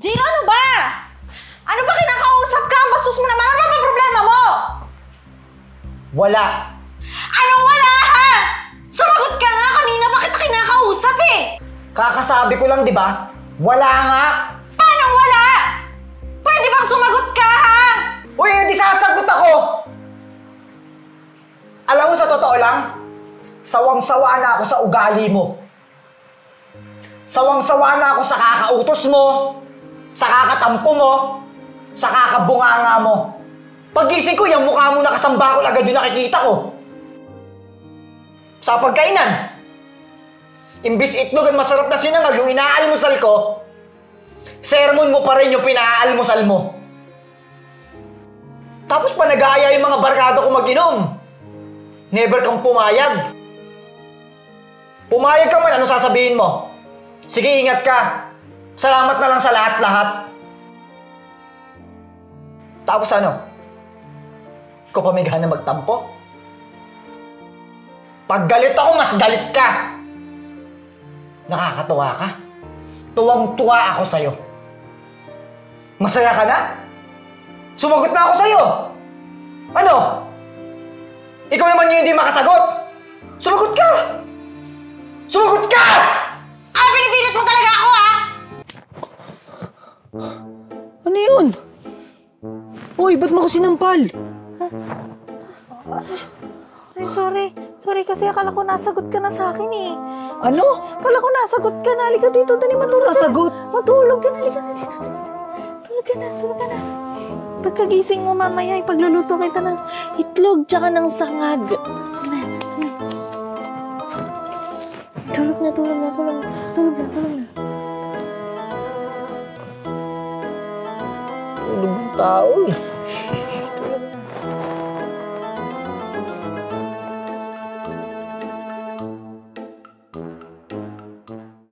Jiro, ano ba? Ano ba kinakausap ka? Bastos mo naman. Ano ba problema mo? Wala. Anong wala, ha? Sumagot ka nga. Kanina ba kita kinakausap eh? Kakasabi ko lang, di ba? Wala nga. Paano wala? Pwede bang sumagot ka, ha? Uy, hindi sasagot ako! Alam mo, sa totoo lang, sawang-sawa na ako sa ugali mo. Sawang-sawa na ako sa kakautos mo, sa kakatampo mo, sa kakabunganga mo. Paggising ko, yung mukha mo nakasambakol agad yung nakikita ko. Sa pagkainan, imbis itlog at masarap na sinangag yung inaalmusal ko, sermon mo pa rin yung pinaalmusal mo. Tapos pa nag-aaya yung mga barkada ko mag-inom. Never kang pumayag. Pumayag ka man, ano sasabihin mo? Sige, ingat ka. Salamat na lang sa lahat-lahat. Tapos ano? Ikaw pa may gana magtampo? Pag galit ako, mas galit ka. Nakakatuwa ka. Tuwang-tuwa ako sa'yo. Masaya ka na? Sumagot na ako sa'yo! Ano? Ikaw naman yung hindi makasagot! Sumagot ka! Sumagot ka! Ah, pinipilit mo talaga ako, ha? Ano yun? Uy, ba't mo ako sinampal? Ay, sorry. Sorry kasi akala ko nasagot ka na sa akin eh. Ano? Akala ko nasagot ka na. Halika dito, dali matulog ka. Nasagot? Matulog ka na. Halika na dito, dali. Tulog ka na, tulog ka na. Pagkagising mo mamaya, ipagluluto kita ng itlog tsaka ng sangag. Tulog na, tulog na, tulog na. Tulog na, tulog na. Tulog ng tao eh. Tulog na.